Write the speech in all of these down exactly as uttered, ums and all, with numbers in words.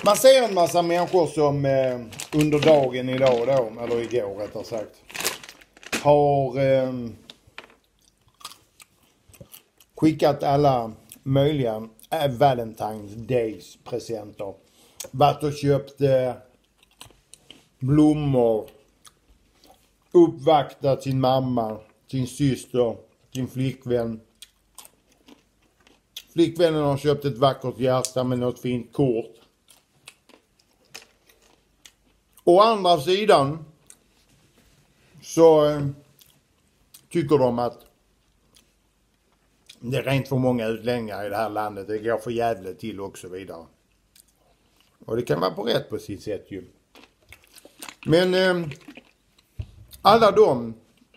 Man ser en massa människor som eh, under dagen idag då, eller igår rättare sagt, har eh, skickat alla möjliga äh, Valentine's Days presenter. Varit och köpt eh, blommor, uppvaktat sin mamma, sin syster, sin flickvän. Flickvännen har köpt ett vackert hjärta med något fint kort. Å andra sidan så eh, tycker de att det är rent för många utlänningar i det här landet. Det går för jävligt till och så vidare. Och det kan vara på rätt på sitt sätt ju. Men eh, alla de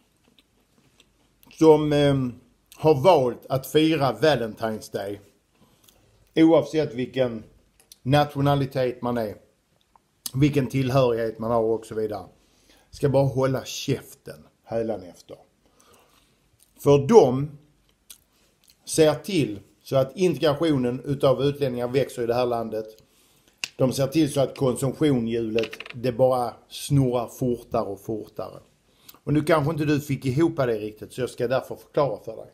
som eh, har valt att fira Valentine's Day, oavsett vilken nationalitet man är, vilken tillhörighet man har och så vidare, ska bara hålla käften hädanefter. För de ser till så att integrationen utav utlänningar växer i det här landet. De ser till så att konsumtionshjulet det bara snurrar fortare och fortare. Och nu kanske inte du fick ihop det riktigt, så jag ska därför förklara för dig.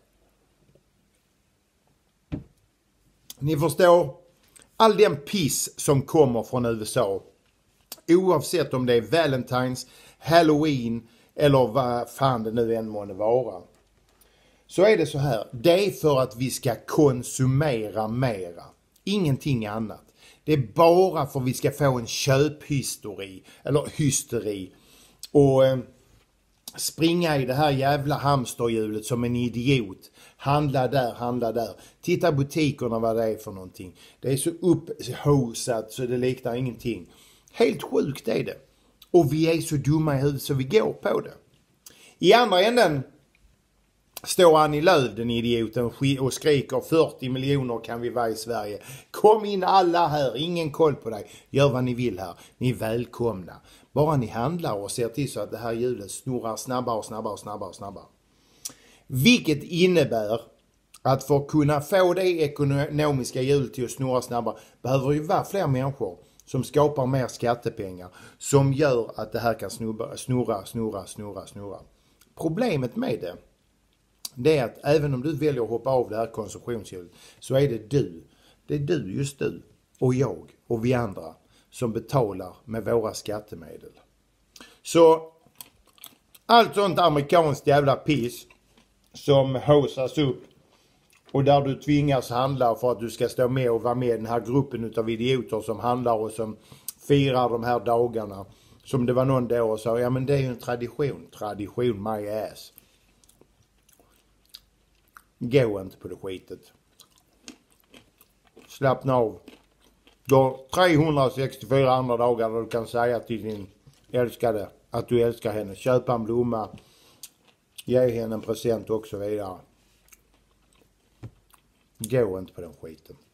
Ni förstår, all den piss som kommer från U S A, oavsett om det är Valentine's, Halloween eller vad fan det nu än måste vara, så är det så här. Det är för att vi ska konsumera mera. Ingenting annat. Det är bara för att vi ska få en köphysteri eller hysteri och eh, springa i det här jävla hamsterhjulet som en idiot. Handla där, handla där. Titta butikerna vad det är för någonting. Det är så upphosat så det liknar ingenting. Helt sjukt är det. Och vi är så dumma i huvudet så vi går på det. I andra änden står Annie Lööf, den idioten, och skriker fyrtio miljoner kan vi vara i Sverige. Kom in alla här, ingen koll på dig. Gör vad ni vill här. Ni är välkomna. Bara ni handlar och ser till så att det här hjulet snurrar snabbare och snabbare och snabbare och snabbare. Vilket innebär att för att kunna få det ekonomiska hjulet till att snurra snabbare behöver ju vara fler människor som skapar mer skattepengar som gör att det här kan snurra, snurra, snurra, snurra, snurra. Problemet med det, det är att även om du väljer att hoppa av det här konsumtionshjulet så är det du, det är du, just du och jag och vi andra som betalar med våra skattemedel. Så allt sånt amerikanskt jävla piss som haussas upp och där du tvingas handla för att du ska stå med och vara med i den här gruppen utav idioter som handlar och som firar de här dagarna. Som det var någon då och sa, ja men det är ju en tradition. Tradition my ass. Gå inte på det skitet. Slappna av. Du har trehundrasextiofyra andra dagar där du kan säga till din älskade att du älskar henne. Köpa en blomma. Ge henne en present och så vidare. Gå inte på den skiten.